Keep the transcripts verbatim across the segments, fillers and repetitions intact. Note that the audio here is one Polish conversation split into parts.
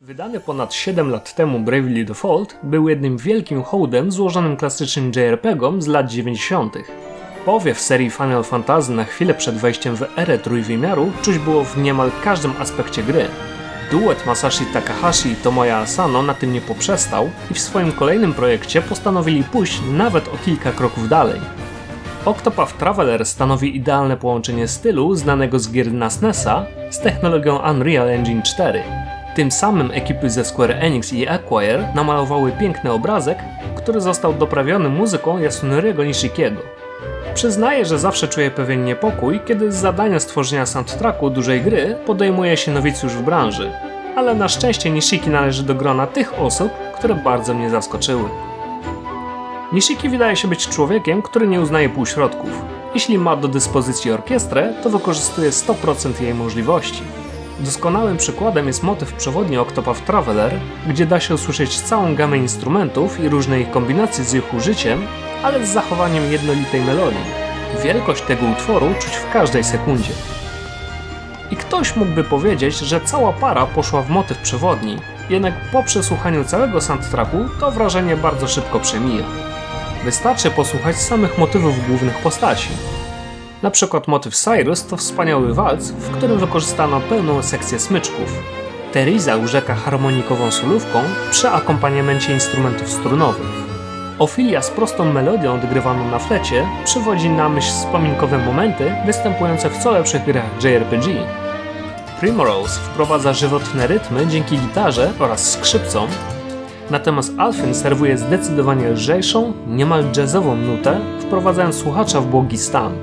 Wydany ponad siedem lat temu Bravely Default był jednym wielkim hołdem złożonym klasycznym J R P Gom z lat dziewięćdziesiątych. Powiew serii Final Fantasy na chwilę przed wejściem w erę trójwymiaru czuć było w niemal każdym aspekcie gry. Duet Masashi Takahashi i Tomoya Asano na tym nie poprzestał i w swoim kolejnym projekcie postanowili pójść nawet o kilka kroków dalej. Octopath Traveler stanowi idealne połączenie stylu znanego z gier na S N E S a z technologią Unreal Engine cztery. Tym samym ekipy ze Square Enix i Acquire namalowały piękny obrazek, który został doprawiony muzyką Yasunoriego Nishikiego. Przyznaję, że zawsze czuję pewien niepokój, kiedy z zadania stworzenia soundtracku dużej gry podejmuje się nowicjusz w branży, ale na szczęście Nishiki należy do grona tych osób, które bardzo mnie zaskoczyły. Nishiki wydaje się być człowiekiem, który nie uznaje półśrodków. Jeśli ma do dyspozycji orkiestrę, to wykorzystuje sto procent jej możliwości. Doskonałym przykładem jest motyw przewodni Octopath Traveler, gdzie da się usłyszeć całą gamę instrumentów i różne ich kombinacje z ich użyciem, ale z zachowaniem jednolitej melodii. Wielkość tego utworu czuć w każdej sekundzie. I ktoś mógłby powiedzieć, że cała para poszła w motyw przewodni, jednak po przesłuchaniu całego soundtracku to wrażenie bardzo szybko przemija. Wystarczy posłuchać samych motywów głównych postaci. Na przykład motyw Cyrus to wspaniały walc, w którym wykorzystano pełną sekcję smyczków. Teresa urzeka harmonikową solówką przy akompaniamencie instrumentów strunowych. Ophelia z prostą melodią odgrywaną na flecie przywodzi na myśl wspominkowe momenty występujące w co lepszych grach J R P G. Primrose wprowadza żywotne rytmy dzięki gitarze oraz skrzypcom, natomiast Alfyn serwuje zdecydowanie lżejszą, niemal jazzową nutę, wprowadzając słuchacza w błogi stan.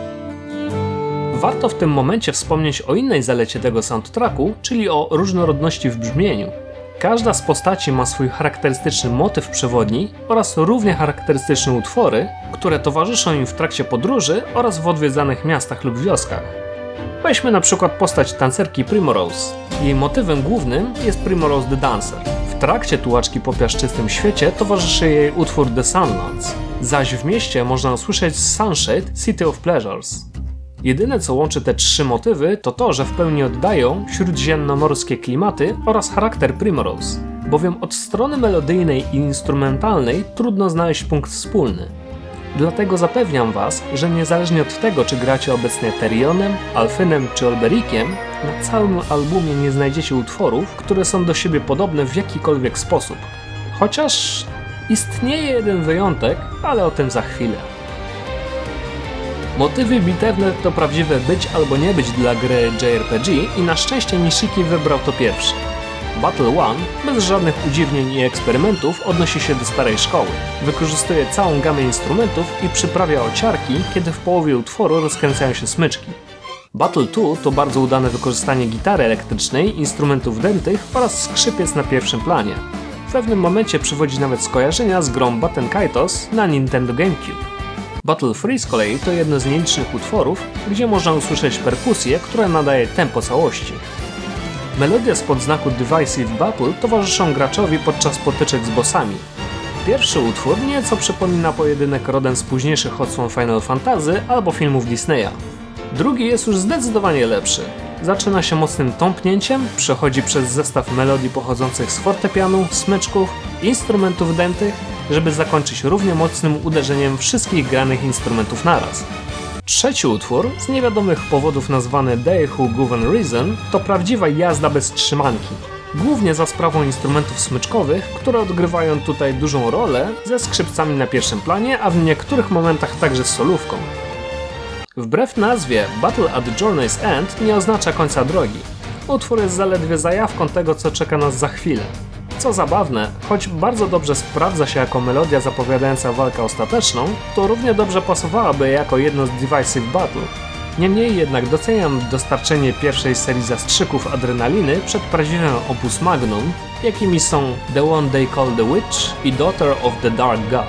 Warto w tym momencie wspomnieć o innej zalecie tego soundtracku, czyli o różnorodności w brzmieniu. Każda z postaci ma swój charakterystyczny motyw przewodni oraz równie charakterystyczne utwory, które towarzyszą im w trakcie podróży oraz w odwiedzanych miastach lub wioskach. Weźmy na przykład postać tancerki Primrose. Jej motywem głównym jest Primrose the Dancer. W trakcie tułaczki po piaszczystym świecie towarzyszy jej utwór The Sunlands, zaś w mieście można usłyszeć Sunshade City of Pleasures. Jedyne co łączy te trzy motywy to to, że w pełni oddają śródziemnomorskie klimaty oraz charakter Primrose, bowiem od strony melodyjnej i instrumentalnej trudno znaleźć punkt wspólny. Dlatego zapewniam was, że niezależnie od tego czy gracie obecnie Therionem, Alfynem czy Olbericiem, na całym albumie nie znajdziecie utworów, które są do siebie podobne w jakikolwiek sposób. Chociaż istnieje jeden wyjątek, ale o tym za chwilę. Motywy bitewne to prawdziwe być albo nie być dla gry J R P G i na szczęście Nishiki wybrał to pierwszy. Battle One, bez żadnych udziwnień i eksperymentów, odnosi się do starej szkoły. Wykorzystuje całą gamę instrumentów i przyprawia ociarki, kiedy w połowie utworu rozkręcają się smyczki. Battle Two to bardzo udane wykorzystanie gitary elektrycznej, instrumentów dętych oraz skrzypiec na pierwszym planie. W pewnym momencie przywodzi nawet skojarzenia z grą Baten Kaitos na Nintendo GameCube. Battle Three z kolei to jedno z nielicznych utworów, gdzie można usłyszeć perkusję, która nadaje tempo całości. Melodie spod znaku Divisive Battle towarzyszą graczowi podczas potyczek z bossami. Pierwszy utwór nieco przypomina pojedynek rodem z późniejszych odsłon Final Fantasy albo filmów Disneya. Drugi jest już zdecydowanie lepszy. Zaczyna się mocnym tąpnięciem, przechodzi przez zestaw melodii pochodzących z fortepianu, smyczków, instrumentów dętych, żeby zakończyć równie mocnym uderzeniem wszystkich granych instrumentów naraz. Trzeci utwór, z niewiadomych powodów nazwany They Who Govern Reason, to prawdziwa jazda bez trzymanki. Głównie za sprawą instrumentów smyczkowych, które odgrywają tutaj dużą rolę, ze skrzypcami na pierwszym planie, a w niektórych momentach także z solówką. Wbrew nazwie, Battle at the Journey's End nie oznacza końca drogi. Utwór jest zaledwie zajawką tego, co czeka nas za chwilę. Co zabawne, choć bardzo dobrze sprawdza się jako melodia zapowiadająca walkę ostateczną, to równie dobrze pasowałaby jako jedno z Divisive Battle. Niemniej jednak doceniam dostarczenie pierwszej serii zastrzyków adrenaliny przed prawdziwym opus magnum, jakimi są The One They Call the Witch i Daughter of the Dark God.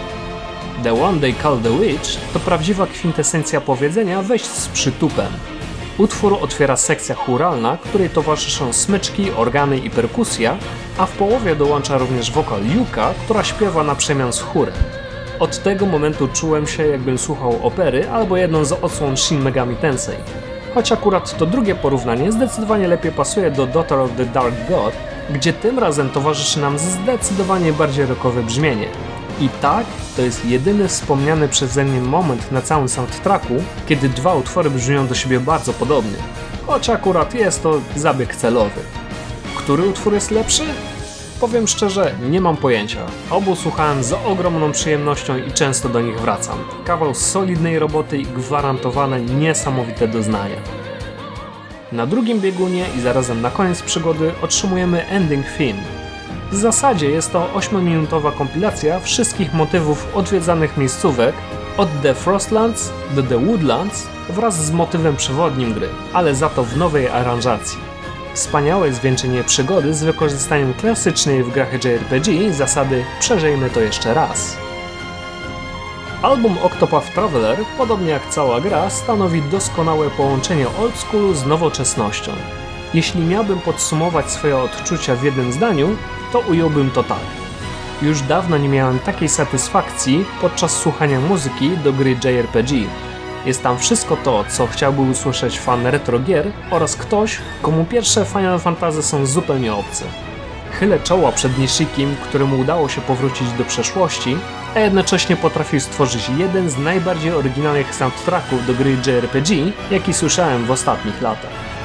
The One They Call the Witch to prawdziwa kwintesencja powiedzenia wejść z przytupem. Utwór otwiera sekcja chóralna, której towarzyszą smyczki, organy i perkusja, a w połowie dołącza również wokal Yuka, która śpiewa na przemian z chórem. Od tego momentu czułem się, jakbym słuchał opery albo jedną z odsłon Shin Megami Tensei. Choć akurat to drugie porównanie zdecydowanie lepiej pasuje do Daughter of the Dark God, gdzie tym razem towarzyszy nam zdecydowanie bardziej rockowe brzmienie. I tak, to jest jedyny wspomniany przeze mnie moment na całym soundtracku, kiedy dwa utwory brzmią do siebie bardzo podobnie. Choć akurat jest to zabieg celowy. Który utwór jest lepszy? Powiem szczerze, nie mam pojęcia. Obu słuchałem z ogromną przyjemnością i często do nich wracam. Kawał solidnej roboty i gwarantowane niesamowite doznania. Na drugim biegunie i zarazem na koniec przygody otrzymujemy Ending Theme. W zasadzie jest to ośmiominutowa kompilacja wszystkich motywów odwiedzanych miejscówek od The Frostlands do The Woodlands wraz z motywem przewodnim gry, ale za to w nowej aranżacji. Wspaniałe zwieńczenie przygody z wykorzystaniem klasycznej w grach J R P G zasady przeżyjmy to jeszcze raz. Album Octopath Traveler, podobnie jak cała gra, stanowi doskonałe połączenie oldschoolu z nowoczesnością. Jeśli miałbym podsumować swoje odczucia w jednym zdaniu, to ująłbym to tak. Już dawno nie miałem takiej satysfakcji podczas słuchania muzyki do gry J R P G. Jest tam wszystko to, co chciałby usłyszeć fan retro gier oraz ktoś, komu pierwsze Final Fantasy są zupełnie obce. Chylę czoła przed Nishikim, któremu udało się powrócić do przeszłości, a jednocześnie potrafił stworzyć jeden z najbardziej oryginalnych soundtracków do gry J R P G, jaki słyszałem w ostatnich latach.